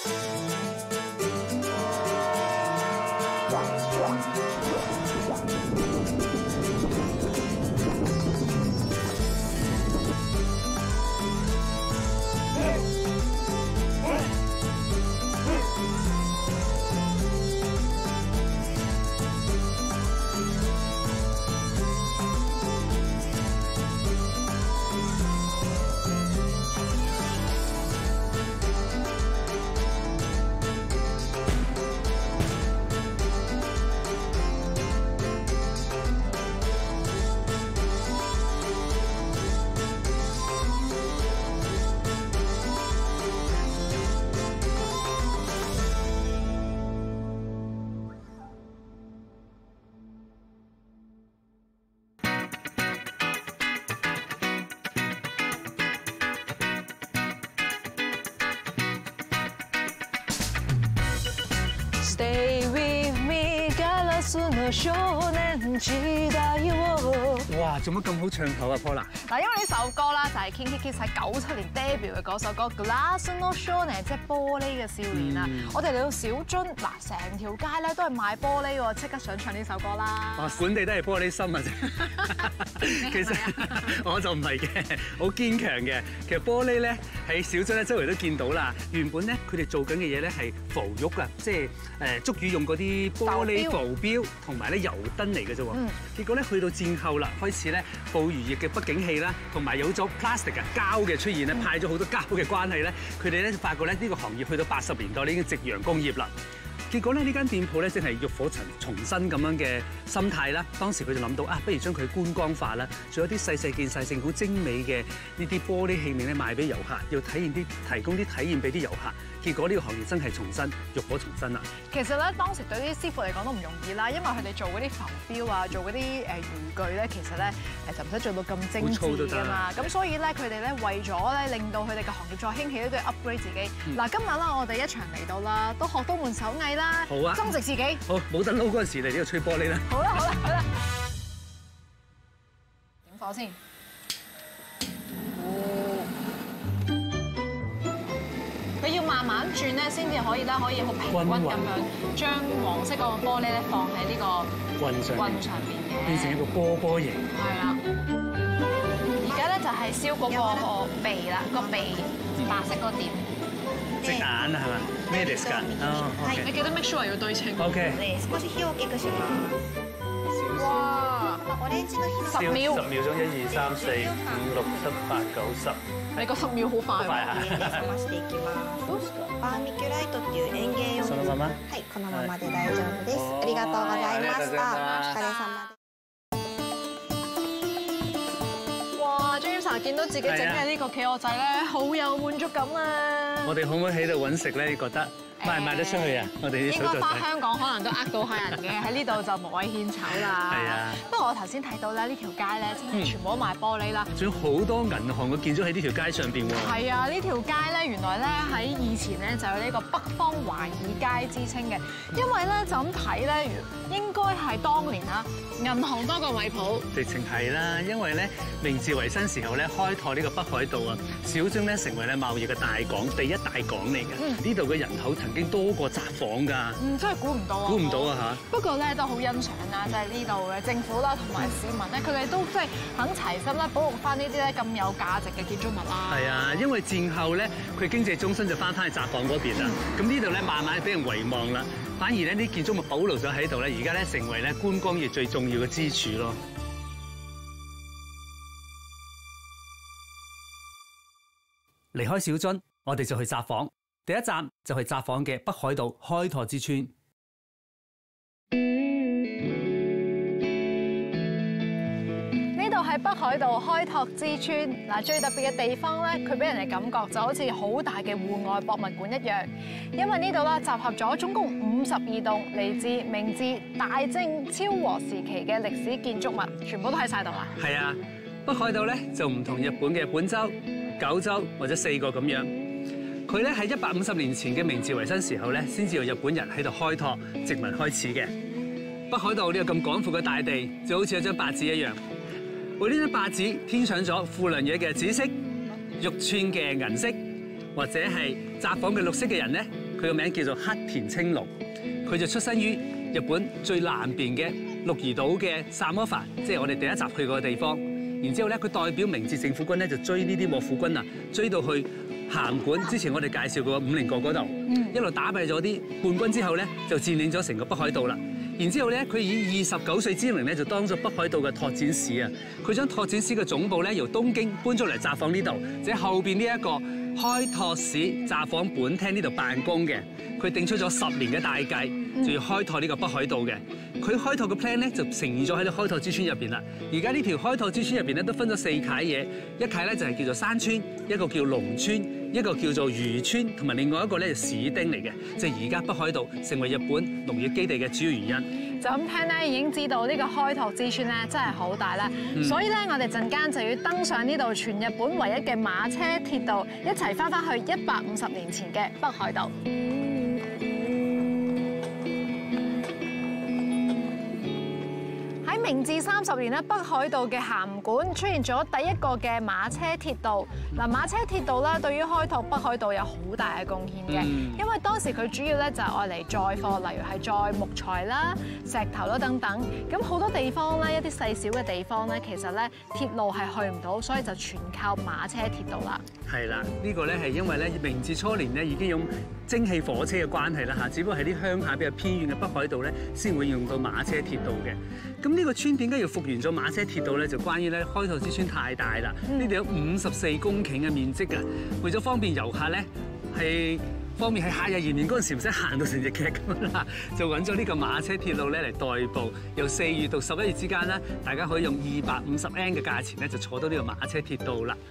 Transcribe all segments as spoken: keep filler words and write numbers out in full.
Stay with me，ガラスの少年時代を。 哇，做乜咁好唱口啊 ，Paula？ 嗱，因為呢首歌啦，就係 Kinki Kids 喺九七年 debut 嘅嗰首歌《Glass No Shawnee》，即係玻璃嘅少年啊！我哋嚟到小樽，嗱，成條街咧都係賣玻璃喎，即刻想唱呢首歌啦！ 哦，本地都係玻璃心啊啫。其實我就唔係嘅，好堅強嘅。其實玻璃咧喺小樽咧周圍都見到啦。原本咧佢哋做緊嘅嘢咧係浮玉啊，即係誒捉魚用嗰啲玻璃浮標同埋咧油燈嚟嘅啫喎。結果咧去到戰後啦，開始咧捕魚業嘅不景氣啦，同埋有咗 plastic 嘅膠嘅出現咧，派咗好多膠嘅關係咧，佢哋咧發覺咧呢個行業去到八十年代咧已經夕陽工業啦。結果咧呢間店鋪咧，正係浴火重重新咁樣嘅心態啦。當時佢就諗到啊，不如將佢觀光化啦，仲有啲細細件細性好精美嘅呢啲玻璃器皿咧賣俾遊客，要體驗啲提供啲體驗俾啲遊客。結果呢個行業真係重新浴火重生啦。 其實咧當時對啲師傅嚟講都唔容易啦，因為佢哋做嗰啲浮標啊，做嗰啲誒漁具咧，其實咧誒就唔使做到咁精緻㗎嘛。咁所以咧佢哋咧為咗咧令到佢哋嘅行業再興起咧，都要 upgrade 自己。嗱、嗯，今日啦我哋一場嚟到啦，都學多門手藝啦， 好啊， 增值自己。 好，冇等撈嗰陣時嚟呢度吹玻璃啦。 好啦好啦好啦，點火先。你要慢慢轉咧，先至可以咧，可以好平均咁樣將黃色嗰個玻璃咧放喺呢個棍上棍上邊嘅， 變成一個波波形。 係啦。而家咧就係燒嗰個鼻啦，個鼻白色嗰點。 隻眼啊，係嘛？咩嚟㗎？哦 ，OK。 你記得 make sure 要對稱。 OK。 少し火を大きくします。 哇！ オレンジの火十秒。 十秒鐘，一二三四五六七八九十。 你個十秒好快快啊！ 冷ましていきます。バーミキュライトっていう園芸用そのまま。 はい、このままで大丈夫です。ありがとうございました。お疲れ様です。 哇 ，James 見到自己整嘅呢個企鵝仔咧，好有滿足感啊！ 我哋可唔可以喺度揾食咧？你覺得？賣唔賣得出去啊？我哋啲手應該翻香港可能都呃到客人嘅，喺呢度就無謂獻醜啦。 係啊。不過我頭先睇到咧，呢條街咧真係全部都賣玻璃啦。 仲有好多銀行嘅建築喺呢條街上邊喎。係啊，呢條街咧原來咧喺以前咧就有呢個北方華爾街之稱嘅，因為咧就咁睇咧，應該係當年啊銀行多過米鋪。 直情係啦，因為咧明治維新時候咧開拓呢個北海道啊，小樽咧成為咧貿易嘅大港，第一大港嚟嘅。呢度嘅人口曾經多過札幌㗎。嗯，真係估唔到啊！估唔到啊嚇！不過咧都好欣賞啦，就係呢度嘅政府啦同埋市民咧，佢哋都即係肯齊心咧保護翻呢啲咧咁有價值嘅建築物啦。係啊，因為戰後咧佢經濟中心就翻返去札幌嗰邊啦，咁呢度咧慢慢俾人遺忘啦，反而咧啲建築物保留咗喺度咧，而家咧成為咧觀光業最重要嘅支柱咯。離開小樽，我哋就去札幌。第一站就係札幌嘅北海道開拓之村。 呢度係北海道開拓之村，嗱，最特別嘅地方咧，佢俾人嘅感覺就好似好大嘅戶外博物館一樣，因為呢度啦集合咗總共五十二棟嚟自明治、大正、昭和時期嘅歷史建築物，全部都喺晒度啊！ 係啊，北海道咧就唔同日本嘅本州、九州或者四國咁樣。佢咧喺一百五十年前嘅明治維新時候咧，先至由日本人喺度開拓殖民開始嘅。北海道呢個咁廣闊嘅大地，就好似一張白紙一樣，為呢張白紙添上咗富良野嘅紫色、玉川嘅銀色，或者係札幌嘅綠色嘅人咧， 佢個名叫做黑田清六，佢就出身於日本最南邊嘅鹿兒島嘅薩摩藩，即係我哋第一集去過嘅地方。然之後咧，佢代表明治政府軍咧就追呢啲幕府軍啊，追到去函館。之前我哋介紹過五稜郭嗰度，一路打敗咗啲叛軍之後咧，就佔領咗成個北海道啦。然之後咧，佢以二十九歲之齡咧就當咗北海道嘅拓展使啊。佢將拓展使嘅總部咧由東京搬咗嚟札幌呢度，即係後邊呢一個開拓使札幌本廳呢度辦公嘅。佢定出咗十年嘅大計，就要開拓呢個北海道嘅。佢開拓嘅 plan 咧就呈現咗喺啲開拓之村入邊啦。而家呢條開拓之村入邊咧都分咗四楷嘢，一楷咧就係叫做山村，一個叫龍村，一個叫做漁村，同埋另外一個咧就市町嚟嘅，即係而家北海道成為日本農業基地嘅主要原因。 就咁聽咧，已經知道呢個開拓之村咧真係好大啦。嗯、所以咧，我哋陣間就要登上呢度全日本唯一嘅馬車鐵道，一齊翻返去一百五十年前嘅北海道。喺明治三十年咧，北海道嘅函館出現咗第一個嘅馬車鐵道。嗱，馬車鐵道咧對於開拓北海道有好大嘅貢獻嘅，因為當時佢主要咧就係愛嚟載貨，例如係載木材啦、石頭啦等等。咁好多地方咧，一啲細小嘅地方咧，其實咧鐵路係去唔到，所以就全靠馬車鐵道啦。係啦， 呢個咧係因為咧明治初年咧已經用蒸汽火車嘅關係啦嚇，只不過係啲鄉下比較偏遠嘅北海道咧先會用到馬車鐵道嘅。咁呢個村點解要復原咗馬車鐵道咧？就關於咧開拓之村太大啦，呢度有五十四公頃嘅面積㗎，為咗方便遊客咧係方便喺夏日炎炎嗰陣時唔使行到成隻劇咁啦，就揾咗呢個馬車鐵路咧嚟代步。由四月到十一月之間咧，大家可以用二百五十 yen 嘅價錢咧就坐到呢個馬車鐵道啦。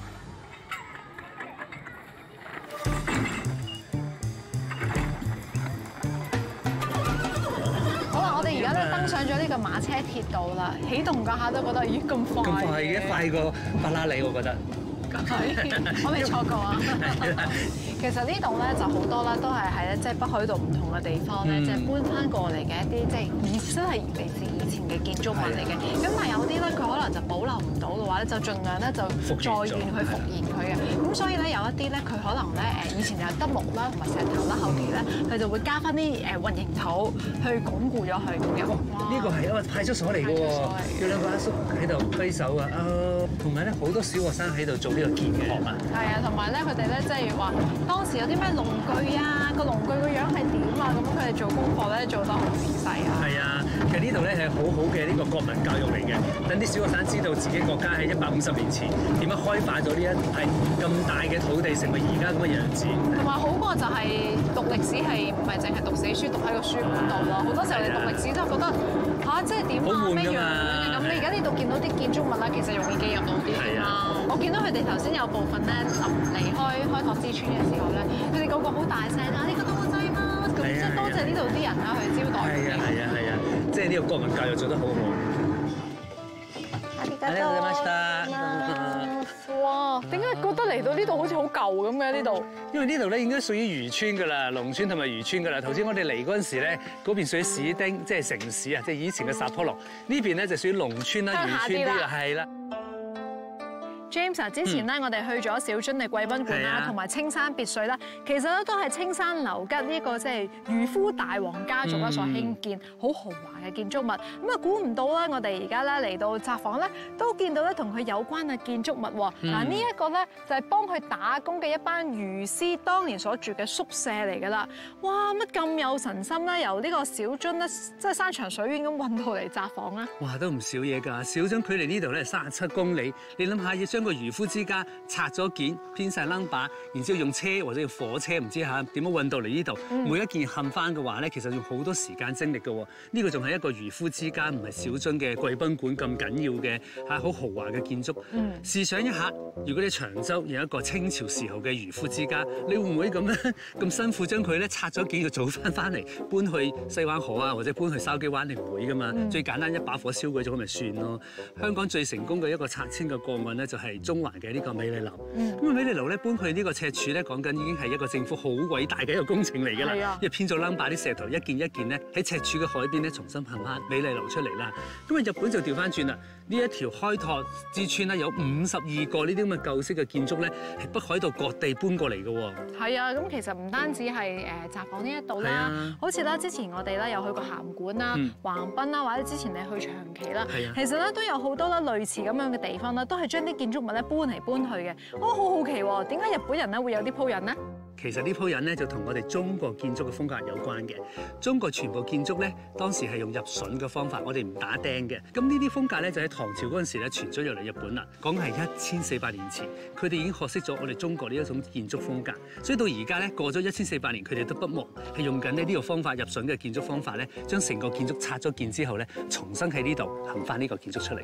而家咧登上咗呢個馬車鐵道啦，起動嗰下都覺得咦咁快嘅， 咁快嘅，快過法拉利我覺得。 係，我未坐過啊。其實呢度咧就好多啦，都係喺咧即係北海道唔同嘅地方咧，即係搬翻過嚟嘅一啲即係以真係嚟自以前嘅建築物嚟嘅。咁但係有啲咧佢可能就保留唔到嘅話咧，就盡量咧就再現去復現佢嘅。咁所以咧有一啲咧佢可能咧誒以前有得木啦同埋石頭啦，後期咧佢就會加翻啲誒混凝土去鞏固咗佢咁嘅。 呢個係一個派出所嚟嘅喎，有兩個阿叔喺度揮手啊，啊，同埋咧好多小學生喺度做呢個建學啊。 係啊，同埋咧佢哋咧即係話當時有啲咩農具啊，個農具個樣係點啊，咁佢哋做功課咧做得好仔細啊。係啊， 其實呢度咧係好好嘅呢個國民教育嚟嘅，等啲小學生知道自己國家喺一百五十年前點樣開發咗呢一塊咁大嘅土地，成為而家咁嘅樣子。 同埋好過就係讀歷史係唔係淨係讀死書讀喺個書本度咯，好多時候你讀歷史都覺得嚇即係點啊咩樣咁，你而家呢度見到啲建築物啦，其實容易記入到啲啊。我見到佢哋頭先有部分咧臨離開開拓之村嘅時候咧，佢哋個個好大聲啊！呢個多謝乜咁，即係多謝呢度啲人啦去招待佢哋。 係啊係啊係啊，即係呢個國民教育做得好好。 ありがとうございました。 哇！點解覺得嚟到呢度好似好舊咁嘅呢度？ 因為呢度咧應該屬於漁村㗎啦，農村同埋漁村㗎啦。頭先我哋嚟嗰陣時咧，嗰邊屬於市町，即係城市啊，即係以前嘅札幌呢邊咧就屬於農村啦、漁村啲啦，係啦。 James 啊，之前咧我哋去咗小樽嘅貴賓館啦，同埋青山別墅啦，其實咧都係青山流吉呢個即係漁夫大王家族啦所興建，好豪華嘅建築物。咁啊，估唔到啦，我哋而家咧嚟到札幌咧，都見到咧同佢有關嘅建築物喎。嗱，呢一個咧就係幫佢打工嘅一班漁師當年所住嘅宿舍嚟㗎啦。哇！乜咁有神心咧？由呢個小樽咧，即係山長水遠咁運到嚟札幌啊！ 哇，都唔少嘢㗎。小樽距離呢度咧三十七公里，你諗下要將個漁夫之家拆咗件編晒 number， 然之後用車或者用火車唔知嚇點樣運到嚟呢度，每一件冚翻嘅話咧，其實用好多時間精力嘅喎。呢個仲係一個漁夫之家，唔係小樽嘅貴賓館咁緊要嘅嚇好豪華嘅建築。試想一下，如果你長洲有一個清朝時候嘅漁夫之家，你會唔會咁樣咁辛苦將佢咧拆咗件要做翻翻嚟搬去西灣河啊，或者搬去筲箕灣？你唔會噶嘛。最簡單一把火燒鬼咗咪算咯。香港最成功嘅一個拆遷嘅個案咧，就係嚟中環嘅呢個美麗樓。 嗯。 咁啊美麗樓咧搬去呢個赤柱咧，講緊已經係一個政府好偉大嘅一個工程嚟㗎啦。 係啊。 因為編咗 number 啲石頭一件一件咧喺赤柱嘅海邊咧重新行翻美麗樓出嚟啦。咁啊日本就調翻轉啦，呢一條開拓之村咧有五十二個呢啲咁嘅舊式嘅建築咧係北海道各地搬過嚟嘅喎。 係啊，咁其實唔單止係誒札幌呢一度啦，好似啦之前我哋咧有去過函館啦、橫濱啦，或者之前你去長崎啦，其實咧都有好多咧類似咁樣嘅地方啦，都係將啲建築物咧搬嚟搬去嘅。我好好奇喎，點解日本人咧會有啲鋪印呢？ 其實呢鋪印咧就同我哋中國建築嘅風格有關嘅。中國全部建築咧當時係用入榫嘅方法，我哋唔打釘嘅。咁呢啲風格咧就喺唐朝嗰陣時咧傳咗入嚟日本啦。講係一千四百年前，佢哋已經學識咗我哋中國呢一種建築風格。所以到而家咧過咗一千四百年，佢哋都不忘係用緊咧呢個方法入榫嘅建築方法咧，將成個建築拆咗建之後咧，重新喺呢度行翻呢個建築出嚟。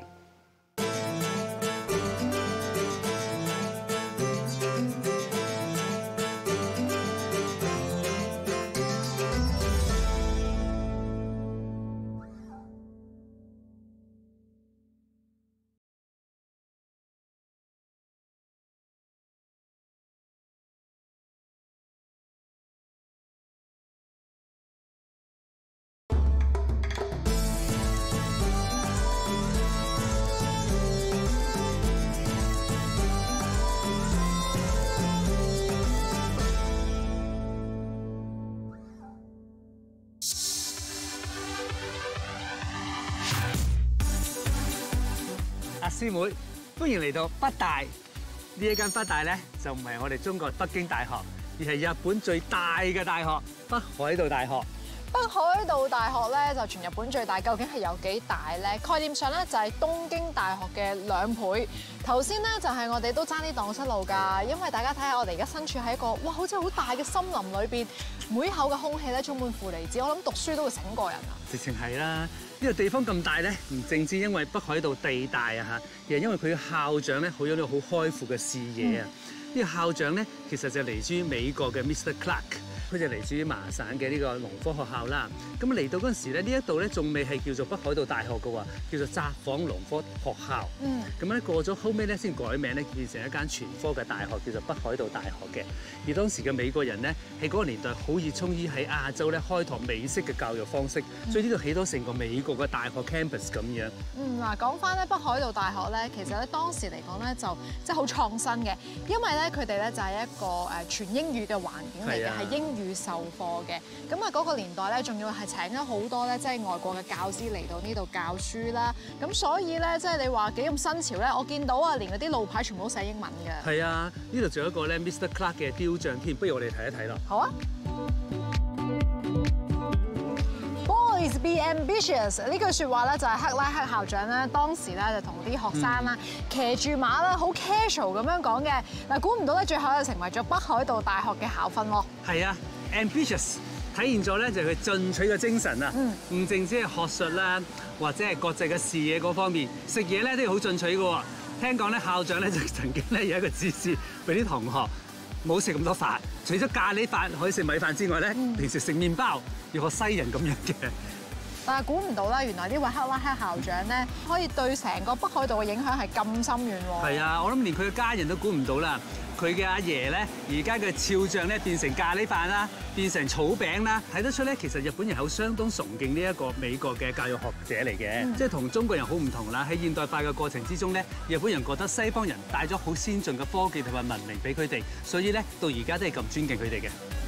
阿師妹，歡迎嚟到北大。呢一間北大咧，就唔係我哋中國北京大學，而係日本最大嘅大學——北海道大學。 北海道大學咧就全日本最大，究竟係有幾大咧？概念上咧就係東京大學嘅兩倍。頭先咧就係我哋都爭啲蕩失路㗎，因為大家睇下我哋而家身處喺一個哇，好似好大嘅森林裏邊，每口嘅空氣咧充滿負離子，我諗讀書都會醒過人啊！ 直情係啦。呢個地方咁大咧，唔淨止因為北海道地大啊嚇，而係因為佢嘅校長咧好有呢個好開闊嘅視野啊！呢、嗯、個校長咧其實就嚟自於美國嘅 Mister Clark， 佢就嚟自於麻省嘅呢個農科學校啦。咁嚟到嗰陣時咧，呢一度咧仲未係叫做北海道大學嘅喎，叫做札幌農科學校。嗯。咁咧過咗後尾咧先改名咧，變成一間全科嘅大學，叫做北海道大學嘅。而當時嘅美國人咧喺嗰個年代好熱衷於喺亞洲咧開拓美式嘅教育方式，所以呢度起到成個美國嘅大學 campus 咁樣。嗯， 嗱講翻咧北海道大學咧，其實咧當時嚟講咧就即係好創新嘅，因為咧佢哋咧就係一個誒全英語嘅環境嚟嘅，係英語授課嘅。咁啊嗰個年代咧，仲要係請咗好多咧即係外國嘅教師嚟到呢度教書啦。咁所以咧即係你話幾咁新潮咧，我見到啊連嗰啲路牌全部都寫英文嘅。係啊，呢度仲有一個咧 Mister Clark 嘅雕像添，不如我哋睇一睇咯。 好啊。Boys be ambitious 呢句説話咧就係克拉克校長咧當時咧就同啲學生啦騎住馬啦好 casual 咁樣講嘅。嗱，估唔到咧最後就成為咗北海道大學嘅校訓喎。 係啊 ，ambitious 體現咗咧就係佢進取嘅精神啊，唔淨止係學術啦，或者係國際嘅視野嗰方面，食嘢咧都要好進取嘅喎。聽講咧校長咧就曾經咧有一個指示俾啲同學冇食咁多飯，除咗咖喱飯可以食米飯之外咧，平時食麵包要學西人咁樣嘅。 但係估唔到啦，原來呢位克拉克校長咧可以對成個北海道嘅影響係咁深遠喎。係啊，我諗連佢嘅家人都估唔到啦。佢嘅阿爺咧，而家嘅肖像咧變成咖喱飯啦，變成草餅啦，睇得出咧，其實日本人好相當崇敬呢一個美國嘅教育學者嚟嘅，嗯、即係同中國人好唔同啦。喺現代化嘅過程之中咧，日本人覺得西方人帶咗好先進嘅科技同埋文明俾佢哋，所以咧到而家都係咁尊敬佢哋嘅。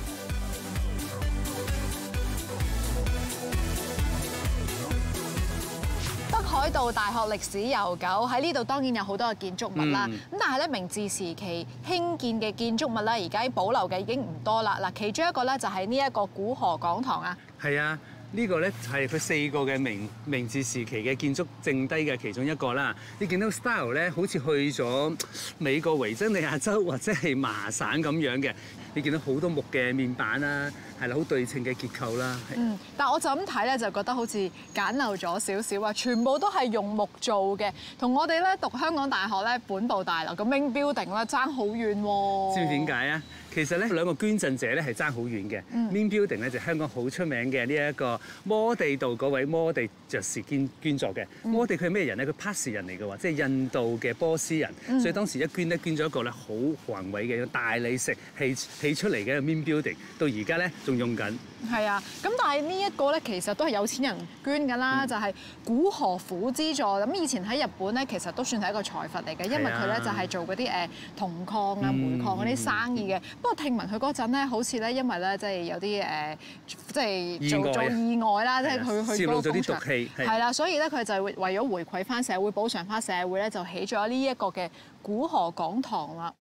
北海道大學歷史悠久，喺呢度當然有好多嘅建築物啦。咁、嗯、但係咧明治時期興建嘅建築物咧，而家保留嘅已經唔多啦。嗱，其中一個咧就係呢一個古河講堂啊。係啊， 呢個咧係佢四個嘅明明治時期嘅建築剩低嘅其中一個啦。你見到 style 咧，好似去咗美國維珍尼亞州或者係麻省咁樣嘅。你見到好多木嘅面板啦，係啦，好對稱嘅結構啦。 嗯，但我就咁睇咧，就覺得好似簡陋咗少少啊！全部都係用木做嘅，同我哋咧讀香港大學咧本部大樓個 main building 咧爭好遠喎。 知唔知點解啊？ 其實咧兩個捐贈者咧係爭好遠嘅。Mint Building 咧就香港好出名嘅呢一個摩地道嗰位摩地爵士捐捐作嘅。摩地佢係咩人咧？佢 Parsi 人嚟嘅喎，即係印度嘅波斯人。所以當時一捐咧捐咗一個咧好宏偉嘅大理石起起出嚟嘅 Mint Building， 到而家咧仲用緊。 係啊，咁但係呢一個咧其實都係有錢人捐㗎啦，就係古河府資助。咁以前喺日本咧其實都算係一個財閥嚟嘅，因為佢咧就係做嗰啲誒銅礦啊、煤礦嗰啲生意嘅。不過聽聞佢嗰陣咧，好似咧因為咧即係有啲誒，即係做做意外啦，即係佢去嗰個工場係啦，所以咧佢就為咗回饋翻社會、補償翻社會咧，就起咗呢一個嘅古河港堂啦。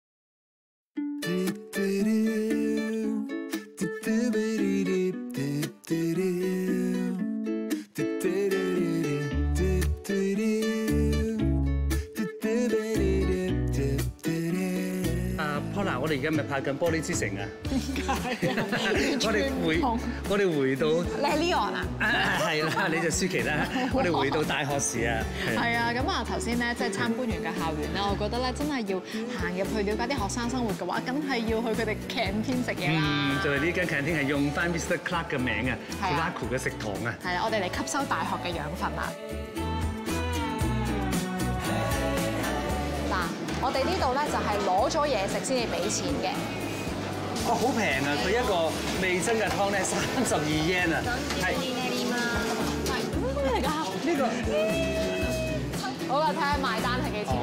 我哋而家咪拍緊《玻璃之城》啊！ 點解啊？ 我哋回我哋回到你係 Leon 啊？ 係啦，你就舒淇啦。我哋回到大學時啊。 係啊，咁啊頭先咧即係參觀完嘅校園咧，我覺得咧真係要行入去了解啲學生生活嘅話，梗係要去佢哋 canteen 食嘢啦。 嗯，就係呢間 canteen 係用翻 Mister Clark 嘅名啊 ，Clark 嘅食堂啊。 係啊，我哋嚟吸收大學嘅養分啦。我哋呢度咧就係攞咗嘢食先至俾錢嘅。 哦，好平啊！佢一個味噌嘅湯咧，三十二 yen 啊。係。 咩嚟㗎？ 呢個。 好啦，睇下埋單係幾錢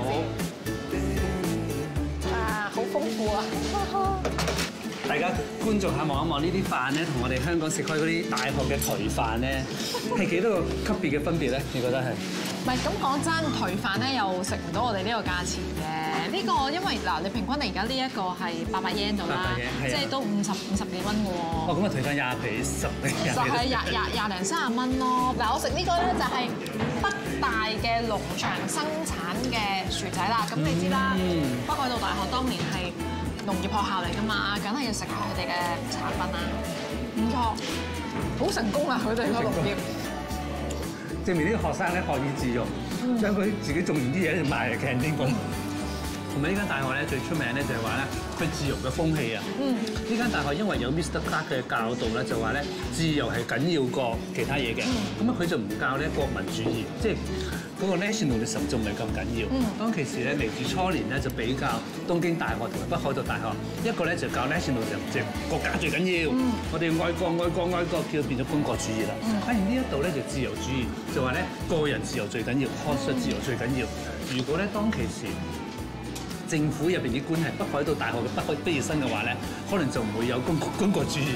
先。啊，好豐富啊！ 大家觀眾下望一望呢啲飯咧，同我哋香港食開嗰啲大學嘅頹飯咧，係幾多個級別嘅分別咧？你覺得係？ 唔係，咁講真，頹飯咧又食唔到我哋呢個價錢嘅。呢個因為嗱，你平均你而家呢一個係八百 yen 度啦，即係都五十五十幾蚊嘅喎。哦，咁啊，頹飯廿皮十零廿。就係廿廿廿零三十蚊咯。嗱，我食呢個咧就係北大嘅農場生產嘅薯仔啦。咁你知啦，北海道大學當年係農業學校嚟㗎嘛，梗係要食下佢哋嘅產品啦。唔錯，好成功啊！佢哋個農業。 證明呢個學生咧學以致用，將佢自己種完啲嘢就賣嚟 canteen 咁。同埋呢間大學咧最出名咧就係話咧佢自由嘅風氣啊！呢間大學因為有 Mister Clark 嘅教導咧，就話咧自由係緊要過其他嘢嘅。咁啊佢就唔教咧國民主義，即係嗰個 nationalism 仲唔係咁緊要。當其時咧嚟住初年咧就比較東京大學同埋北海道大學，一個咧就教 nationalism，即係國家最緊要。我哋愛國愛國愛國，叫變咗軍國主義啦。反而呢一度咧就自由主義，就話咧個人自由最緊要，學術自由最緊要。如果咧當其時政府入邊啲官係北海道大學嘅北海畢業生嘅話咧，可能就唔會有軍國軍國主義。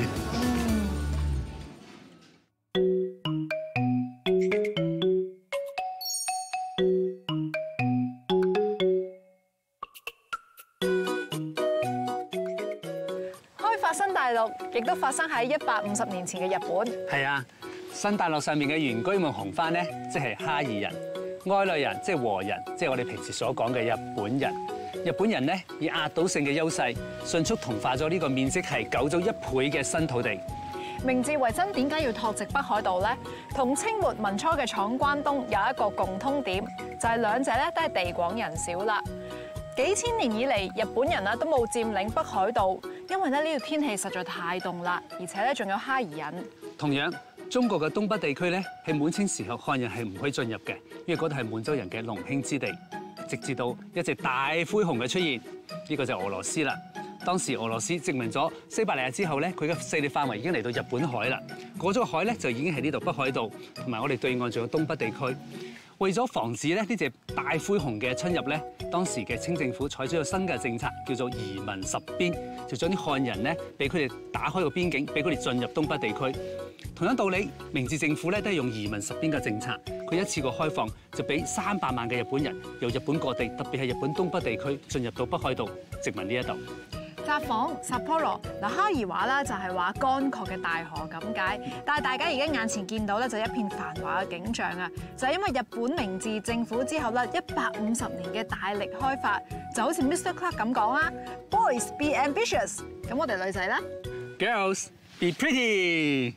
開發新大陸亦都發生喺一百五十年前嘅日本。 係啊，新大陸上面嘅原居民紅番咧，即係哈爾人；外來人即係和人，即係我哋平時所講嘅日本人。日本人咧以壓倒性嘅優勢，迅速同化咗呢個面積係九州一倍嘅新土地。 明治維新點解要拓殖北海道咧？同清末民初嘅闖關東有一個共通點，就係兩者咧都係地廣人少啦。幾千年以嚟，日本人啊都冇佔領北海道，因為咧呢度天氣實在太凍啦，而且咧仲有哈爾人。 同樣，中國嘅東北地區咧係滿清時候漢人係唔可以進入嘅，因為嗰度係滿洲人嘅農興之地。直至到一隻大灰熊嘅出現，呢個就係俄羅斯啦。當時俄羅斯殖民咗西伯利亞之後咧，佢嘅勢力範圍已經嚟到日本海啦。過咗個海咧，就已經係呢度北海道同埋我哋對岸仲有東北地區。為咗防止咧呢隻大灰熊嘅侵入咧，當時嘅清政府採取咗新嘅政策，叫做移民實邊，就將啲漢人咧俾佢哋打開個邊境，俾佢哋進入東北地區。同樣道理，明治政府咧都係用移民實邊嘅政策，佢一次過開放就俾三百萬嘅日本人由日本各地，特別係日本東北地區進入到北海道殖民呢一度。 札幌 Sapporo 嗱，哈爾話啦就係話乾涸嘅大河咁解，但係大家而家眼前見到咧就一片繁華嘅景象啊，就係因為日本明治政府之後咧一百五十年嘅大力開發，就好似 Mister Clark 咁講啦 ，Boys be ambitious，咁我哋女仔咧 ，Girls be pretty。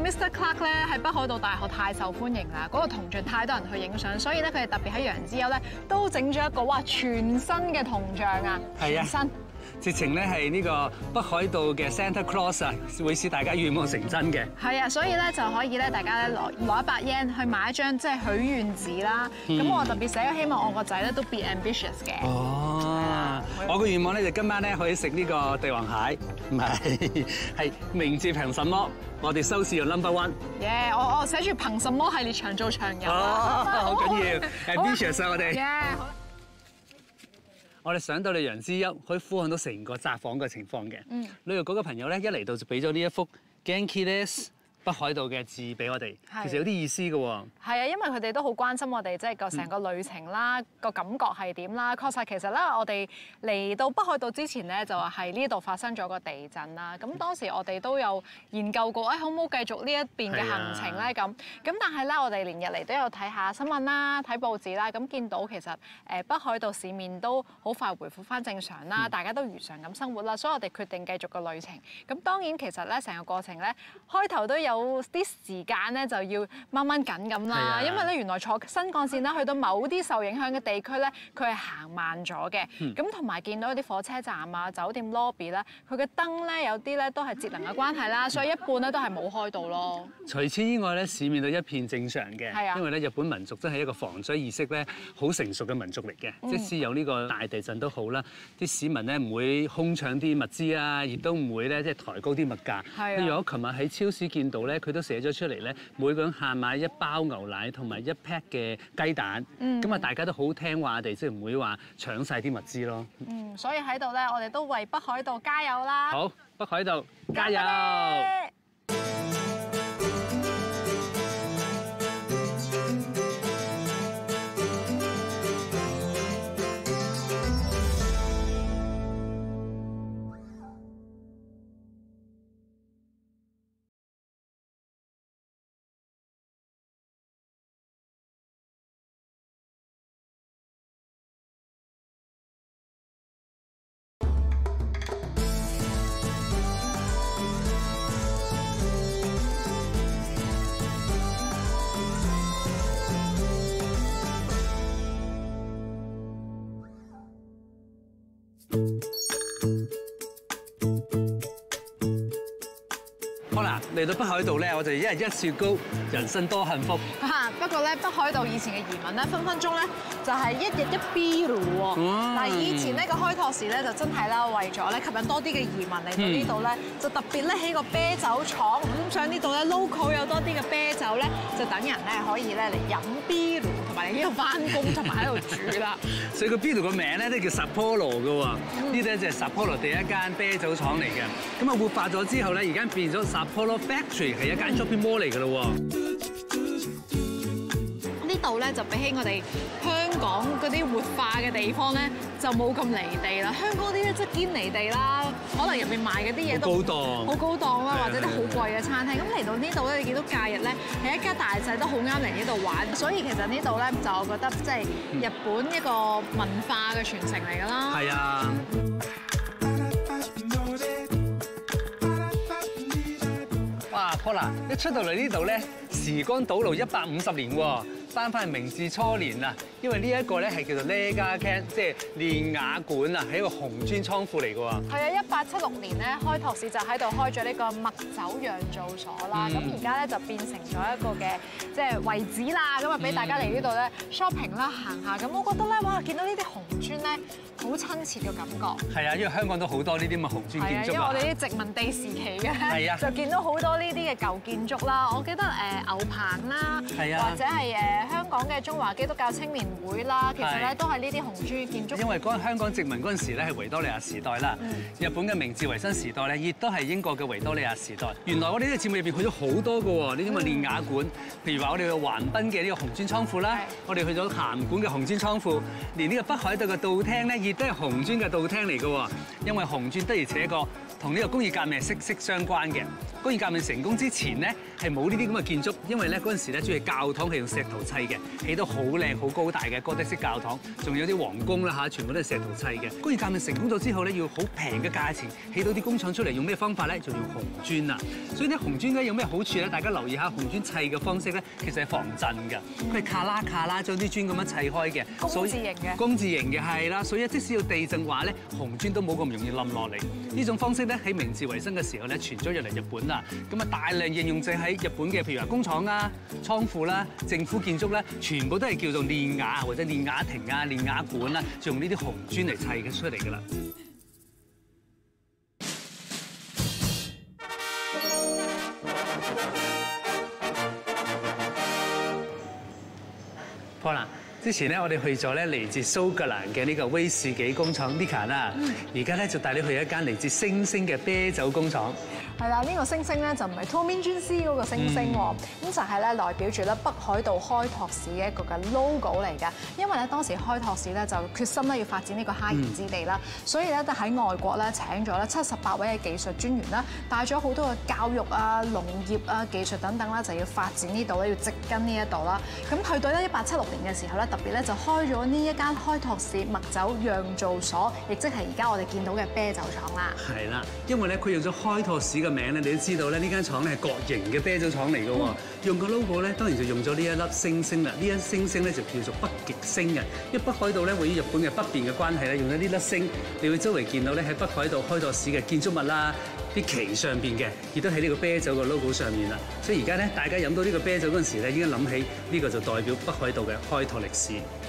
Mister Clark 咧喺北海道大學太受歡迎啦，嗰個銅像太多人去影相，所以咧佢哋特別喺楊之丘咧都整咗一個哇全新嘅銅像啊，全新。 直情咧係呢個北海道嘅 Santa Claus 啊，會使大家願望成真嘅。 係啊，所以咧就可以咧，大家咧攞攞一百 yen 去買一張即係許願紙啦。咁、嗯、我特別寫咗希望我個仔咧都 be ambitious 嘅。 哦，我個願望咧就今晚咧可以食呢個帝王蟹，唔係係名字憑什麼？我哋收視用 number one。 耶！我我寫住憑什麼系列長做長有啊！ 好緊要 ambitious 啊！我哋。 好。 我哋上到嚟楊之丘，可以俯瞰到成個札幌嘅情況嘅。嗯。旅遊局嘅朋友咧，一嚟到就俾咗呢一幅 Genki desu 北海道嘅字俾我哋，其實有啲意思嘅喎。係啊，因為佢哋都好關心我哋，即係個成個旅程啦，個感覺係點啦。確實其實咧，我哋嚟到北海道之前咧，就係呢度發生咗個地震啦。咁當時我哋都有研究過，誒可唔可以繼續呢一邊嘅行程咧？咁咁但係咧，我哋連日嚟都有睇下新聞啦，睇報紙啦，咁見到其實誒北海道市面都好快回復翻正常啦，大家都如常咁生活啦，所以我哋決定繼續個旅程。咁當然其實咧，成個過程咧，開頭都有有啲時間咧就要掹掹緊咁啦，因為咧原來坐新幹線啦，去到某啲受影響嘅地區咧，佢係行慢咗嘅。咁同埋見到啲火車站啊、酒店 lobby 咧，佢嘅燈咧有啲咧都係節能嘅關係啦，所以一半咧都係冇開到咯。除此之外咧，市面都一片正常嘅，因為咧日本民族真係一個防災意識咧好成熟嘅民族嚟嘅，嗯、即使有呢個大地震都好啦，啲市民咧唔會空搶啲物資啊，亦都唔會咧即係抬高啲物價。例如我琴日喺超市見到咧，佢都寫咗出嚟咧，每個人限買一包牛奶同埋一 pack 嘅雞蛋，咁啊、嗯、大家都好聽話地，即係唔會話搶晒啲物資咯。嗯，所以喺度咧，我哋都為北海道加油啦！好，北海道加油！好啦，嚟到北海道咧，我哋一日一雪糕，人生多幸福。嚇！不過咧，北海道以前嘅移民咧，分分鐘咧就係一日一 B 嚕喎。但係以前呢個開拓時咧，就真係啦，為咗咧吸引多啲嘅移民嚟到呢度咧，就特別咧起個啤酒廠。咁上呢度咧 local 有多啲嘅啤酒咧，就等人咧可以咧嚟飲 B 嚕，同埋嚟呢度翻工，同埋喺度煮啦。所以個 B 嚕個名咧都叫 Sapporo 嘅喎。呢啲咧就係 Sapporo第一間啤酒廠嚟嘅。咁啊活化咗之後咧，而家變咗 Sapporo Factory 係一間 shopping mall 嚟㗎咯喎。呢度咧就比起我哋香港嗰啲活化嘅地方咧，就冇咁離地啦。香港啲咧即係堅離地啦，可能入邊賣嗰啲嘢都好高檔，好高檔啦，或者啲好貴嘅餐廳。咁嚟到呢度咧，你見到假日咧係一家大細都好啱嚟呢度玩，所以其實呢度咧就我覺得即係日本一個文化嘅傳承嚟㗎啦。係啊。哇 ，Paula，一出到嚟呢度咧，時光倒流一百五十年喎。翻返去明治初年啊，因為呢一個咧係叫做 Lega Can， 即係煉瓦館啊，係一個紅磚倉庫嚟嘅喎。係啊，一八七六年咧，開拓市就喺度開咗呢個麥酒釀造所啦。咁而家咧就變成咗一個嘅即係遺址啦。咁啊，俾大家嚟呢度咧 shopping 啦，行下。咁我覺得咧，哇，見到呢啲紅磚咧，好親切嘅感覺。係啊，因為香港都好多呢啲咁嘅紅磚建築啊。因為我哋啲殖民地時期嘅，係啊，就見到好多呢啲嘅舊建築啦。我記得誒牛棚啦，係啊，或者係誒。香港嘅中華基督教青年會啦，其實咧都係呢啲紅磚建築。因為嗰香港殖民嗰陣時咧係維多利亞時代啦，嗯、日本嘅明治維新時代咧亦都係英國嘅維多利亞時代。原來我哋呢個節目入邊去咗好多嘅喎，呢啲咁嘅煉瓦館，譬如話我哋去橫濱嘅呢個紅磚倉庫啦，是我哋去咗函館嘅紅磚倉庫，連呢個北海道嘅道廳咧亦都係紅磚嘅道廳嚟嘅喎。因為紅磚的而且確同呢個工業革命係息息相關嘅。工業革命成功之前咧係冇呢啲咁嘅建築，因為咧嗰陣時咧主要教堂係用石頭砌砌嘅，起到好靚好高大嘅哥德式教堂，仲有啲皇宮啦嚇，全部都係石頭砌嘅。工業革命成功咗之後咧，要好平嘅價錢起到啲工廠出嚟，用咩方法咧？就用紅磚啦。所以啲紅磚咧有咩好處咧？大家留意下紅磚砌嘅方式咧，其實係防震㗎，佢係卡拉卡拉將啲磚咁樣砌開嘅， 工字形嘅。 工字形嘅係啦，所以即使要地震話咧，紅磚都冇咁容易冧落嚟。呢種方式咧喺明治維新嘅時候咧傳咗入嚟日本啦，咁啊大量應用者喺日本嘅，譬如話工廠啦、倉庫啦、政府建築咧，全部都係叫做練瓦或者練瓦亭啊、練瓦館啦，就用呢啲紅磚嚟砌嘅出嚟㗎啦。好啦。之前咧，我哋去咗咧嚟自蘇格蘭嘅呢個威士忌工廠 Nika 啦，而家咧就帶你去一間嚟自星星嘅啤酒工廠。 係啦，呢個星星咧就唔係 Tommy John C 嗰個星星喎，咁就係咧代表住咧北海道開拓市嘅一個嘅 logo 嚟㗎。因為咧當時開拓市咧就決心咧要發展呢個蝦鹽之地啦，所以咧都喺外國咧請咗咧七十八位嘅技術專員啦，帶咗好多嘅教育啊、農業啊、技術等等啦，就要發展呢度咧，要植根呢一度啦。咁去到咧一八七六年嘅時候咧，特別咧就開咗呢一間開拓市麥酒釀造所，亦即係而家我哋見到嘅啤酒廠啦。係啦，因為咧佢用咗開拓市嘅名咧，你都知道咧呢間廠咧係角形嘅啤酒廠嚟嘅喎。用個 logo 咧，當然就用咗呢一粒星星啦。呢一星星咧就叫做北極星嘅，因為北海道咧位於日本嘅北邊嘅關係咧，用咗呢粒星，你會周圍見到咧喺北海道開拓市嘅建築物啦、啲旗上邊嘅，亦都喺呢個啤酒嘅 logo 上面啦。所以而家咧，大家飲到呢個啤酒嗰陣時咧，已經諗起呢個就代表北海道嘅開拓歷史。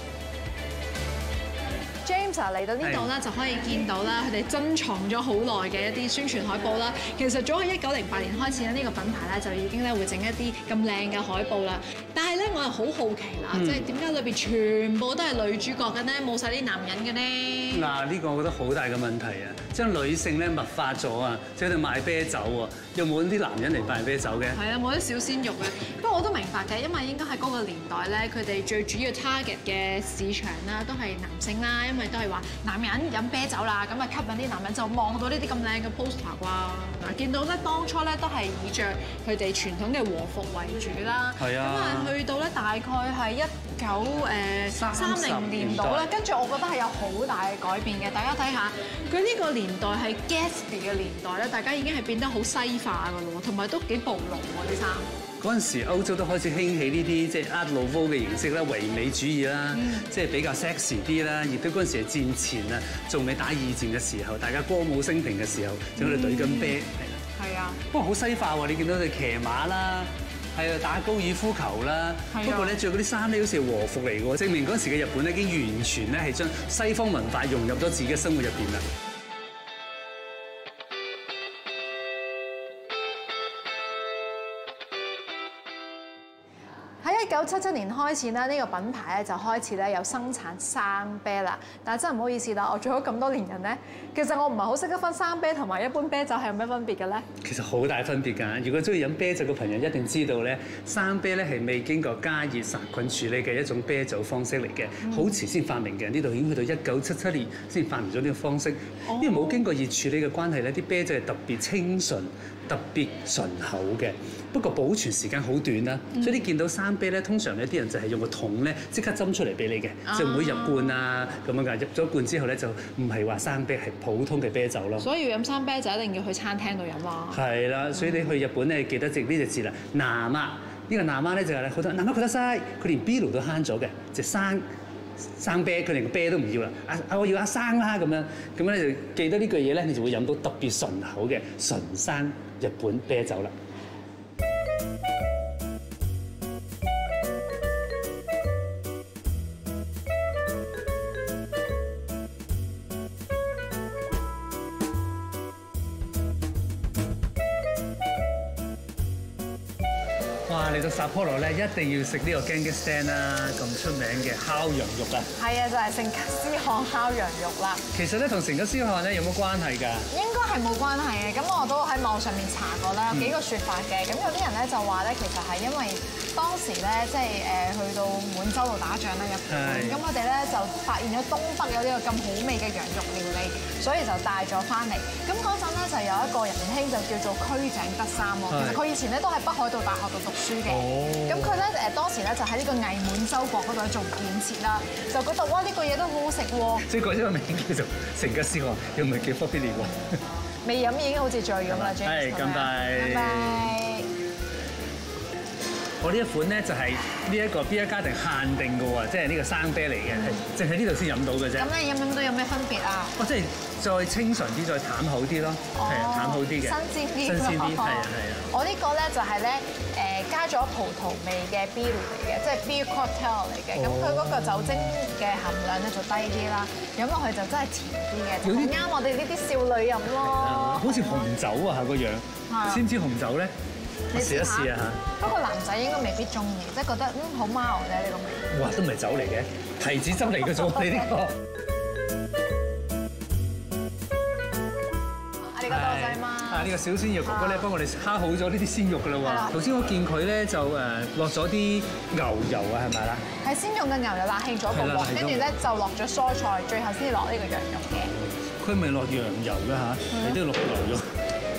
James 嚟到呢度咧，就可以見到啦，佢哋珍藏咗好耐嘅一啲宣傳海報啦。其實早喺一九零八年開始咧，呢個品牌咧就已經咧會整一啲咁靚嘅海報啦。但係咧，我係好好奇啦，嗯、即係點解裏邊全部都係女主角嘅呢？冇晒啲男人嘅呢？ 嗱，呢個我覺得好大嘅問題啊！將女性咧物化咗啊，即係喺度賣啤酒喎，又冇啲男人嚟賣啤酒嘅。係啊，冇啲小鮮肉嘅。不過我都明白嘅，因為應該喺嗰個年代咧，佢哋最主要 target 嘅市場啦，都係男性啦，因為都係話男人飲啤酒啦，咁啊吸引啲男人就望到呢啲咁靚嘅 poster 啩。嗱，見到咧當初咧都係以着佢哋傳統嘅和服為主啦。係啊。咁啊，去到咧大概係一九誒三零年度啦，跟住我覺得係有好大嘅改變嘅。大家睇下，佢呢個年代係 Gatsby 嘅年代咧，大家已經係變得好西化㗎咯，同埋都幾暴露喎啲衫。 嗰陣時歐洲都開始興起呢啲即係 Art Nouveau 嘅形式啦，唯美主義啦，嗯、即係比較 sexy 啲啦。亦都嗰陣時係戰前啊，仲未打二戰嘅時候，大家歌舞升平嘅時候，就喺度懟緊啤，係啦。係啊。不過好西化喎，你見到佢騎馬啦，係啊，打高爾夫球啦。不過咧着嗰啲衫咧好似係和服嚟嘅喎，證明嗰陣時嘅日本咧已經完全咧係將西方文化融入咗自己嘅生活入邊啦。 一九七七年開始咧，呢個品牌咧就開始咧有生產生啤啦。但係真係唔好意思啦，我做咗咁多年人咧，其實我唔係好識得分生啤同埋一般啤酒係有咩分別嘅咧？其實好大分別㗎。如果中意飲啤酒嘅朋友一定知道咧，生啤咧係未經過加熱殺菌處理嘅一種啤酒方式嚟嘅，好遲先發明嘅。呢度已經去到一九七七年先發明咗呢個方式，因為冇經過熱處理嘅關係咧，啲啤酒係特別清純、特別醇厚嘅。不過保存時間好短啦，所以你見到生啤咧，通常呢啲人就係用個桶咧即刻斟出嚟俾你嘅，就唔會入罐啊咁樣㗎。入咗罐之後咧，就唔係話生啤，係普通嘅啤酒咯。所以要飲生啤就一定要去餐廳度飲啊。係啦，所以你去日本咧，記得食呢隻字啦，南媽。呢個南媽咧就係好多南媽覺得嘥，佢連 bill 都慳咗嘅，就生生啤，佢連個啤都唔要啦。啊，我要阿生啦咁樣，咁咧就記得呢句嘢咧，你就會飲到特別醇厚嘅純生日本啤酒啦。哇！嚟到札幌咧，一定要食呢個 Genki Stand 啦，咁出名嘅烤羊肉啊！係啊，就係成吉思汗烤羊肉啦。其實咧，同成吉思汗咧有冇關係㗎？應該係冇關係嘅。咁我都喺網上面查過啦，有幾個説法嘅。咁有啲人咧就話咧，其實係因為當時咧，即係誒去到滿洲度打仗啦，日本。咁我哋咧就發現咗東北有呢個咁好味嘅羊肉料理，所以就帶咗翻嚟。咁嗰陣咧就有一個仁兄就叫做區井德三喎。其實佢以前咧都喺北海道大學度讀書書嘅。咁佢咧誒當時咧就喺呢個偽滿洲國嗰度做建設啦，就覺得哇呢個嘢都好好食喎。 即係改咗個名叫做成吉思汗，又唔係叫 Fort Billy 喎。 未飲已經好似醉咁啦 ，James。 係，乾杯！ 乾杯！ 我呢一款咧就係呢一個 Beer Garden限定嘅喎，即係呢個生啤嚟嘅，係淨係呢度先飲到嘅啫。 咁你飲唔飲到有咩分別啊？ 哦，即係再清純啲，再淡口啲咯，係啊，淡好啲嘅， 新鮮啲， 新鮮啲，係啊係啊。 我呢個咧就係咧誒加咗葡萄味嘅 beer 嚟嘅，即係 beer cocktail 嚟嘅。咁佢嗰個酒精嘅含量咧就低啲啦，飲落去就真係甜啲嘅，好啱我哋呢啲少女飲咯。 好似紅酒啊個樣，知唔知紅酒咧？你試一試啊嚇！ 不過男仔應該未必中意，即係覺得嗯好 mild 啫呢個味。 哇，都唔係酒嚟嘅，提子汁嚟嘅啫，你呢個。 啊，呢個多謝嘛。 啊，呢個小鮮肉哥哥咧幫我哋烤好咗呢啲鮮肉㗎啦喎。頭先我見佢咧就誒落咗啲牛油啊，係咪啦？ 係先用嘅牛油辣興咗個鑊，跟住咧就落咗蔬菜，最後先落呢個羊肉嘅。 佢唔係落羊油㗎嚇，你都要落牛肉。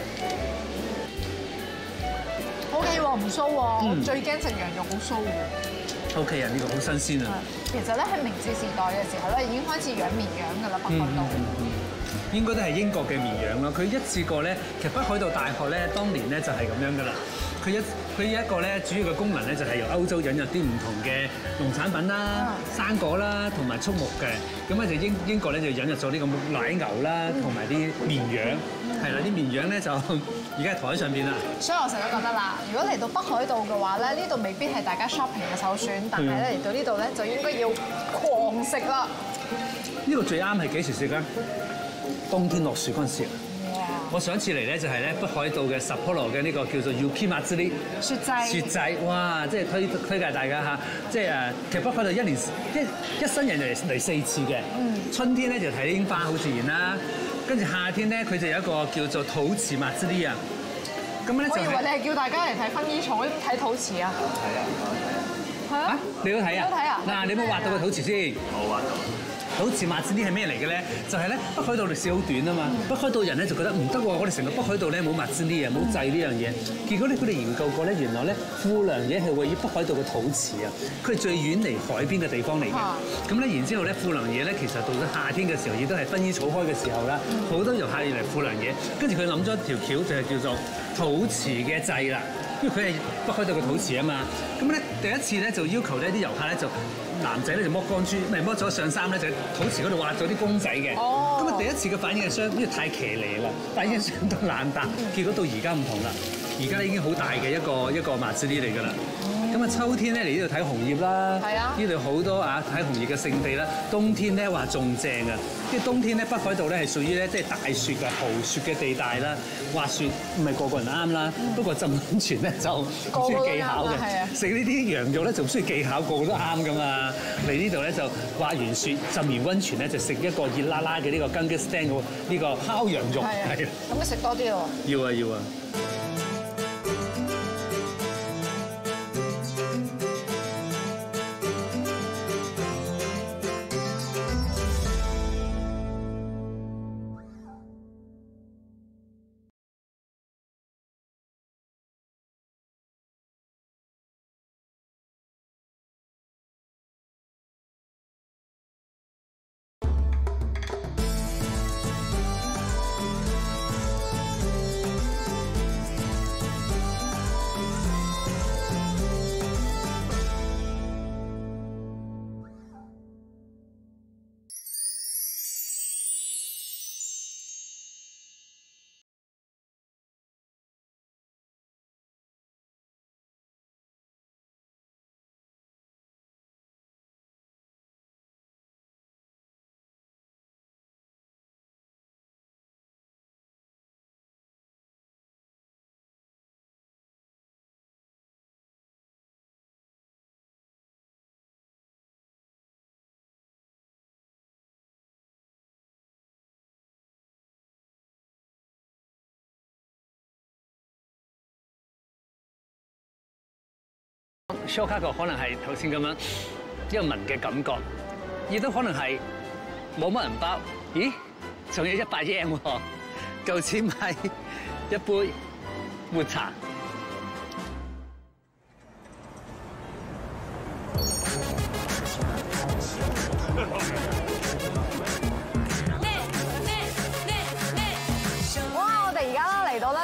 O K 喎，唔騷喎，我最驚食羊肉好騷嘅。 O K 啊，呢個好新鮮啊！ 其實咧喺明治時代嘅時候咧，已經開始養綿羊㗎啦，北海道。 應該都係英國嘅綿羊啦。佢一次過咧，其實北海道大學咧，當年咧就係咁樣㗎啦。佢一佢一個咧主要嘅功能咧，就係由歐洲引入啲唔同嘅農產品啦、生果啦，同埋畜牧嘅。咁咧就英英國咧就引入咗呢個奶牛啦，同埋啲綿羊。係啦，啲綿羊咧就而家喺台上邊啦。 所以我成日都覺得啦，如果嚟到北海道嘅話咧，呢度未必係大家 shopping 嘅首選，但係咧嚟到呢度咧就應該要狂食啦。 呢度最啱係幾時食咧？冬天落雪嗰陣時。我上一次嚟咧就係咧北海道嘅札幌嘅呢個叫做 Yuki Matsuri 雪祭， 雪祭，哇！即係推推介大家嚇，即係誒，其實北海道一年一一生人嚟嚟四次嘅。嗯。春天咧就睇櫻花，好自然啦。跟住夏天咧，佢就有一個叫做陶瓷 Matsuri 啊。咁咧就係。我以為你係叫大家嚟睇薰衣草，睇陶瓷啊。係啊，係啊。你都睇啊？都睇啊！嗱，你有冇畫到個陶瓷先？冇畫到。好似馬子啲係咩嚟嘅咧？就係咧北海道歷史好短啊嘛，北海道人咧就覺得唔得喎，我哋成個北海道咧冇馬子啲啊，冇祭呢樣嘢。結果咧佢哋研究過咧，原來咧富良野係位於北海道嘅土池啊，佢係最遠離海邊嘅地方嚟嘅。咁咧然之後咧富良野咧其實到咗夏天嘅時候，亦都係薰衣草開嘅時候啦，好多遊客要嚟富良野，跟住佢諗咗一條橋就係叫做土池嘅祭啦。因為佢係北海道嘅土池啊嘛，咁咧第一次咧就要求呢啲遊客咧就男仔咧就剝光豬，唔係剝咗上衫咧就喺土池嗰度畫咗啲公仔嘅。哦。咁啊第一次嘅反應係相，因為太騎呢啦，反應相當冷淡。結果到而家唔同啦，而家已經好大嘅一個一個馬斯利嚟㗎啦。咁啊秋天咧嚟呢度睇紅葉啦，係啊，呢度好多啊睇紅葉嘅聖地啦。冬天咧話仲正啊，即係冬天咧北海道咧係屬於咧即係大雪嘅豪雪嘅地帶啦，滑雪唔係個個人啱啦，不過浸溫泉咧就唔需要技巧嘅，食呢啲羊肉咧就唔需要技巧，個個都啱噶嘛。嚟呢度咧就滑完雪浸完溫泉咧就食一個熱辣辣嘅呢個 Gungastan 嘅呢個烤羊肉，係啊， 咁你食多啲喎。 要啊要啊。Shokako 可能係頭先咁樣一個聞嘅感覺，亦都可能係冇乜人包。咦？仲有一百 yen 喎，夠錢買一杯抹茶。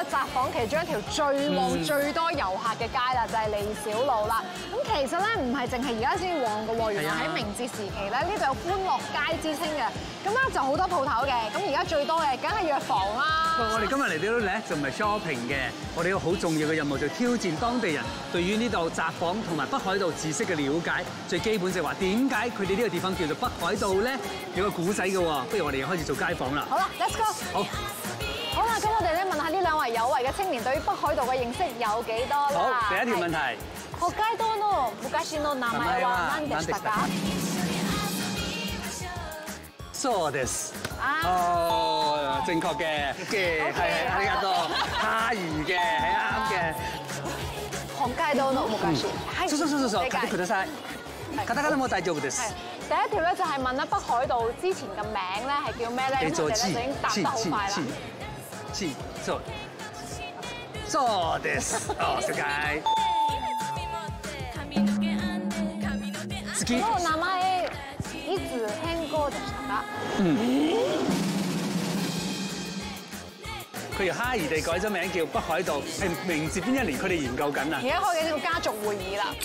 咧札幌其中一條最旺、最多遊客嘅街啦，就係利小路啦。咁其實咧唔係淨係而家先旺嘅喎，原來喺明治時期咧呢度有歡樂街之稱嘅。咁咧就好多鋪頭嘅，咁而家最多嘅梗係藥房啦。 我哋今日嚟到呢度咧就唔係 shopping 嘅，我哋有個好重要嘅任務就挑戰當地人對於呢度札幌同埋北海道知識嘅了解。最基本就係話點解佢哋呢個地方叫做北海道咧？有個古仔嘅喎，不如我哋又開始做街訪啦。 好啦 ，Let's go。 好。 好啦，咁我哋咧問下呢兩位有為嘅青年對於北海道嘅認識有幾多啦？ 好，第一條問題。 北海道の昔の名前は何でしたか？ そうです。哦，正確嘅，嘅係係啊りがとう。哈兒嘅係啱嘅。 北海道の昔。 係。そうそうそうそう。買ってください。カタカナも大丈夫です。 第一條咧就係問咧北海道之前嘅名咧係叫咩咧？咁我哋咧就已經答得好快啦。 チそうそうです。哦，正解。好き。 この名前いつ変更でしたか？ 嗯。佢由哈兒地改咗名叫北海道，係明治邊一年佢哋研究緊啊？ 而家開緊呢個家族會議啦。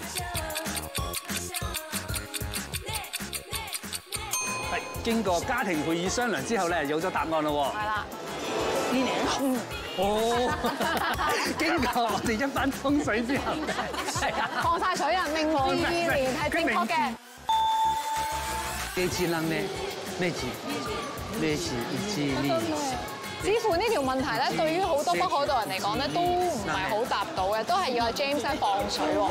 係經過家庭會議商量之後咧，有咗答案咯喎。 係啦。 呢年嗯。哦，經過我哋一番風水之後，係啊， 放晒水啊！明治二年係正確嘅。 呢次諗咩？咩字？咩字？唔知呢？ 似乎呢條問題咧，對於好多北海道人嚟講咧，都唔係好答到嘅，都係要阿 James 放水喎。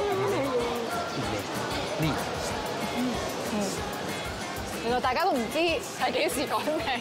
呢？ 嗯。原來大家都唔知係幾時改名。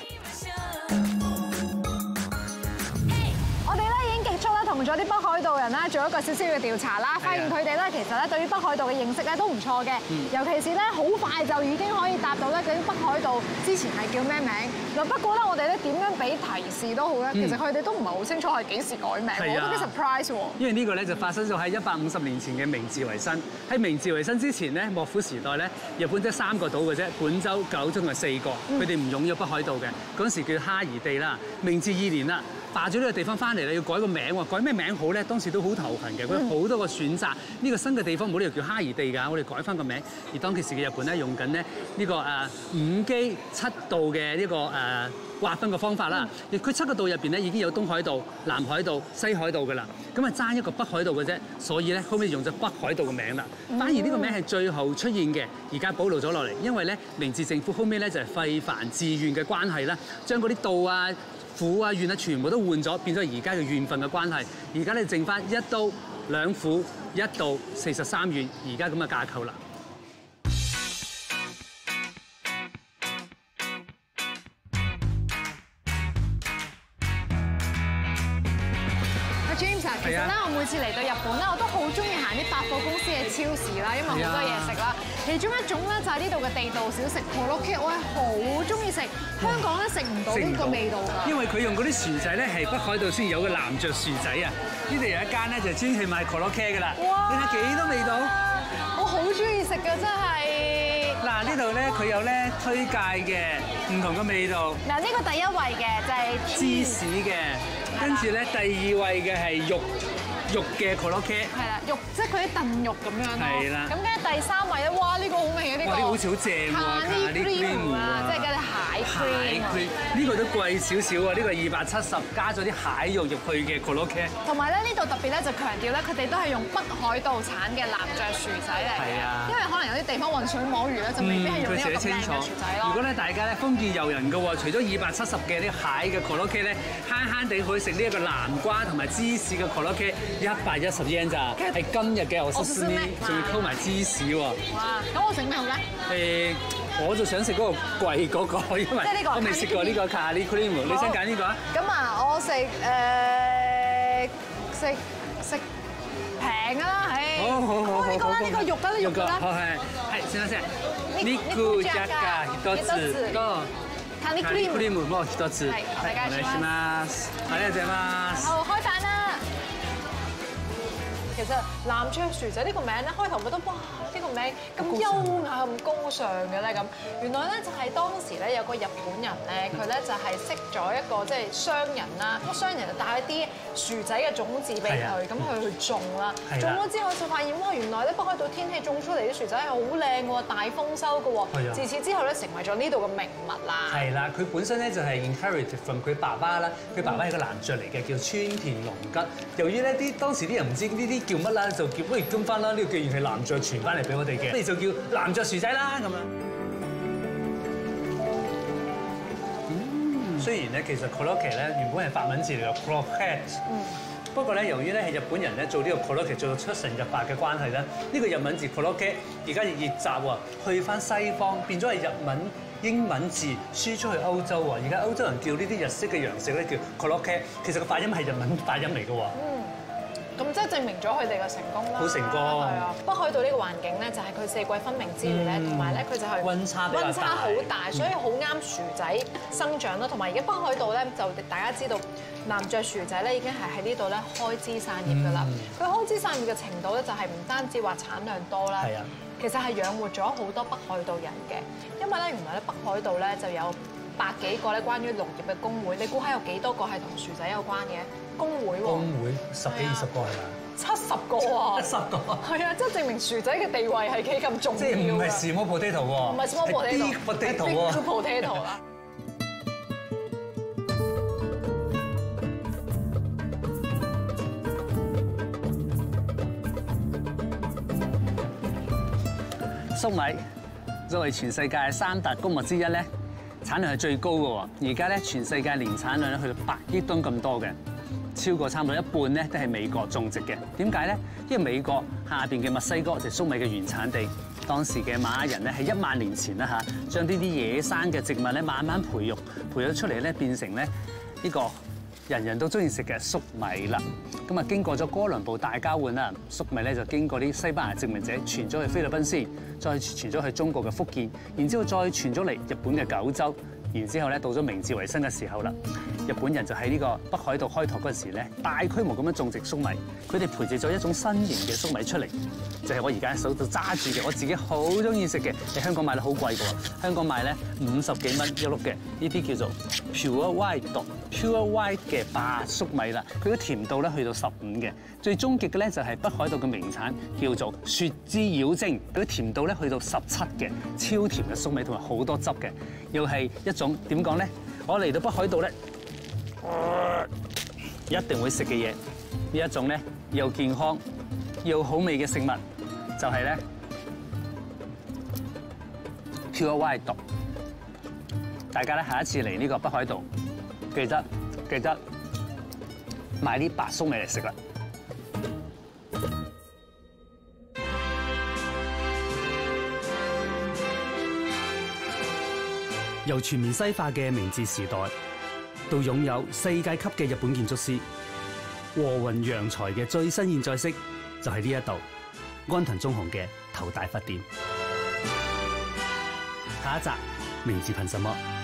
同咗啲北海道人啦，做一個少少嘅調查啦，發現佢哋咧其實咧對於北海道嘅認識咧都唔錯嘅，尤其是咧好快就已經可以答到咧究竟北海道之前係叫咩名。嗱不過咧我哋咧點樣俾提示都好咧，其實佢哋都唔係好清楚係幾時改名，我都幾 surprise 喎。因為呢個咧就發生咗喺一百五十年前嘅明治維新。喺明治維新之前咧，幕府時代咧，日本得三個島嘅啫，本州、九州同埋四個，佢哋唔擁有北海道嘅，嗰陣時叫哈兒地啦。明治二年啦。霸咗呢個地方翻嚟啦，要改個名喎，改咩名好咧？當時都好頭痕嘅，佢好多個選擇。呢個新嘅地方冇理由叫哈兒地㗎，我哋改翻個名。而當其時嘅日本咧，用緊咧呢個誒五畿七道嘅呢個誒劃分嘅方法啦。佢七個道入邊咧已經有東海道、南海道、西海道㗎啦。咁啊爭一個北海道嘅啫，所以咧後尾用咗北海道嘅名啦。反而呢個名係最後出現嘅，而家保留咗落嚟，因為咧明治政府後尾咧就係廢藩置縣嘅關係啦，將嗰啲道啊、府啊、縣啊，全部都換咗，變咗而家嘅縣份嘅關係。而家咧剩翻一都兩府一道四十三縣，而家咁嘅架構啦。 James 啊，其實咧我每次嚟到日本咧，我都好中意行啲百貨公司嘅超市啦，因為好多嘢食啦。其中一種咧就係呢度嘅地道小食 Korokke，我係好中意食。香港咧食唔到呢個味道㗎。因為佢用嗰啲薯仔咧係北海道先有嘅南著薯仔啊！呢度有一間咧就專係賣 Korokke 㗎啦。哇！你睇幾多味道？我好中意食㗎，真係。嗱呢度咧佢有咧推介嘅唔同嘅味道。嗱呢個第一位嘅就係芝士嘅。跟住咧，第二位嘅係肉肉嘅 Korokke，係啦，肉即係佢啲燉肉咁樣咯。係啦。咁跟住第三位咧，哇！呢個好味嘅呢個。哇！呢個好似好正喎，咖喱 cream 啊，即係嗰啲蟹 cream。呢個都貴少少啊！呢個二百七十加咗啲蟹肉入去嘅 Korokke。同埋咧，呢度特別咧就強調咧，佢哋都係用北海道產嘅南著薯仔嚟嘅。係啊。因為可能有啲地方混水摸魚咧，就未必係用呢個咁靚嘅薯仔咯。如果咧大家咧豐儉由人嘅喎，除咗二百七十嘅呢個蟹嘅 Korokke咧，慳慳地可以食呢一個南瓜同埋芝士嘅 Korokke，一百一十 yen 咋，係今日嘅我壽司呢，仲要溝埋芝士喎。哇！咁我食咩好咧？誒，我就想食嗰個貴嗰個，因為我未食過呢個咖喱 cream，你想揀呢個啊？咁啊，我食誒食食平啊，唉！好好好好，呢個啦，呢個肉啦，呢肉啦。好係係，先生先。肉じゃが一つとカニクリームも一つ。はい、お願いします。ありがとうございます。好，開飯啦！ 其實南雀薯仔呢個名咧，開頭覺得哇呢個名咁優雅咁高尚嘅咧咁，原來咧就係當時咧有個日本人咧，佢咧就係識咗一個即係商人啦，咁商人就帶一啲薯仔嘅種子俾佢，咁佢去種啦，種咗之後就發現哇原來咧北海道天氣種出嚟啲薯仔係好靚喎，大豐收嘅喎，自此之後咧成為咗呢度嘅名物啦。 係啦，佢本身咧就係 inherited from 佢爸爸啦，佢爸爸係個男爵嚟嘅，叫川田龍吉。由於咧啲當時啲人唔知呢啲叫乜啦，就叫不如跟翻啦，呢個既然係男爵傳翻嚟俾我哋嘅，不如就叫男爵薯仔啦咁樣。嗯，雖然咧其實 korokke 咧原本係法文字嚟嘅 croquette， 嗯，不過咧由於咧係日本人咧做呢個 korokke 做到出神入化嘅關係咧，呢個日文字 korokke 而家熱習啊，去翻西方變咗係日文。英文字輸出去歐洲喎，而家歐洲人叫呢啲日式嘅洋食咧叫 korokke， 其實個發音係日文發音嚟嘅喎。嗯，咁即係證明咗佢哋嘅成功啦。好成功。係啊，北海道呢個環境咧，就係佢四季分明之餘咧，同埋咧佢就係溫差溫差好大，所以好啱薯仔生長啦。同埋而家北海道咧，就大家知道南雀薯仔咧已經係喺呢度咧開枝散葉㗎啦。佢開枝散葉嘅程度咧，就係唔單止話產量多啦。係啊。其實係養活咗好多北海道人嘅，因為咧原來咧北海道咧就有百幾個咧關於農業嘅工會，你估下有幾多個係同薯仔有關嘅工會喎？工會十幾二十個係嘛？七十個啊！七十個係啊，即係證明薯仔嘅地位係幾咁重要。即係唔係 small potato 喎？唔係 small potato，係 big potato 喎。big potato 啦。粟米作為全世界三大穀物之一咧，產量係最高嘅喎。而家咧全世界年產量咧去到百億噸咁多嘅，超過差唔多一半咧都係美國種植嘅。點解咧？因為美國下邊嘅墨西哥就係粟米嘅原產地。當時嘅瑪雅人咧係一萬年前啦嚇，將呢啲野生嘅植物咧慢慢培育，培育出嚟咧變成咧呢個人人都中意食嘅粟米啦。咁啊，經過咗哥倫布大交換啦，粟米咧就經過啲西班牙殖民者傳咗去菲律賓先，再傳咗去中國嘅福建，然之後再傳咗嚟日本嘅九州，然之後咧到咗明治維新嘅時候啦，日本人就喺呢個北海道開拓嗰陣時咧，大規模咁樣種植粟米，佢哋培植咗一種新型嘅粟米出嚟，就係我而家手度揸住嘅，我自己好中意食嘅，喺香港買得好貴嘅喎，香港賣咧五十幾蚊一碌嘅，呢啲叫做 pure white pure white 嘅白粟米啦，佢嘅甜度咧去到十五嘅，最終極嘅咧就係北海道嘅名產叫做雪之妖精，佢嘅甜度咧去到十七嘅，超甜嘅粟米同埋好多汁嘅，又係一種點講咧？我嚟到北海道咧，一定會食嘅嘢，呢一種咧又健康又好味嘅食物，就係咧 pure white。大家咧下一次嚟呢個北海道，記得記得買啲白粟米嚟食啦。 由全面西化嘅明治時代，到擁有世界級嘅日本建築師和雲洋財嘅最新現在式，就係呢一度安藤忠雄嘅頭大佛店。下一集明治憑什麼？